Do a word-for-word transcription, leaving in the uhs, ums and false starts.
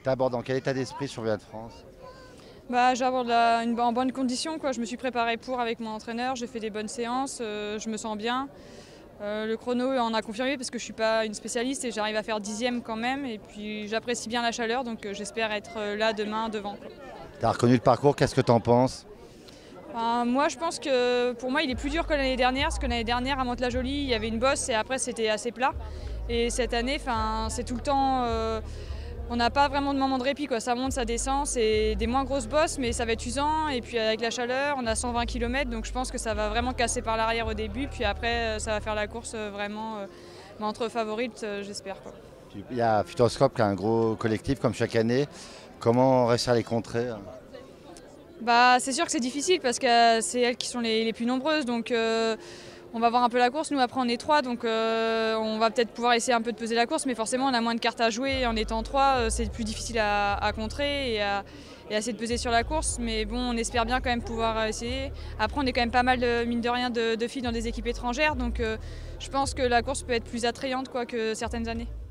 T'abordes dans quel état d'esprit sur Viat France? Bah, j'aborde la- une, en bonne condition, quoi. Je me suis préparée pour avec mon entraîneur, j'ai fait des bonnes séances, euh, je me sens bien. Euh, le chrono en a confirmé parce que je ne suis pas une spécialiste et j'arrive à faire dixième quand même. Et puis j'apprécie bien la chaleur, donc euh, j'espère être euh, là demain devant, quoi. T'as reconnu le parcours, qu'est-ce que t'en penses? Enfin, moi, je pense que pour moi, il est plus dur que l'année dernière, parce que l'année dernière, à Mantes-la-Jolie, il y avait une bosse et après, c'était assez plat. Et cette année, enfin, c'est tout le temps. euh, on n'a pas vraiment de moment de répit, quoi. Ça monte, ça descend, c'est des moins grosses bosses, mais ça va être usant. Et puis avec la chaleur, on a cent vingt kilomètres, donc je pense que ça va vraiment casser par l'arrière au début. Puis après, ça va faire la course euh, vraiment euh, entre favorites, euh, j'espère, quoi. Il y a Futuroscope qui est un gros collectif comme chaque année. Comment réussir à les contrer? Bah, c'est sûr que c'est difficile parce que euh, c'est elles qui sont les, les plus nombreuses. Donc euh, on va voir un peu la course. Nous, après, on est trois, donc euh, on va peut-être pouvoir essayer un peu de peser la course. Mais forcément, on a moins de cartes à jouer. En étant trois, euh, c'est plus difficile à, à contrer et à, et à essayer de peser sur la course. Mais bon, on espère bien quand même pouvoir essayer. Après, on est quand même pas mal, de, mine de rien, de, de filles dans des équipes étrangères. Donc euh, je pense que la course peut être plus attrayante, quoi, que certaines années.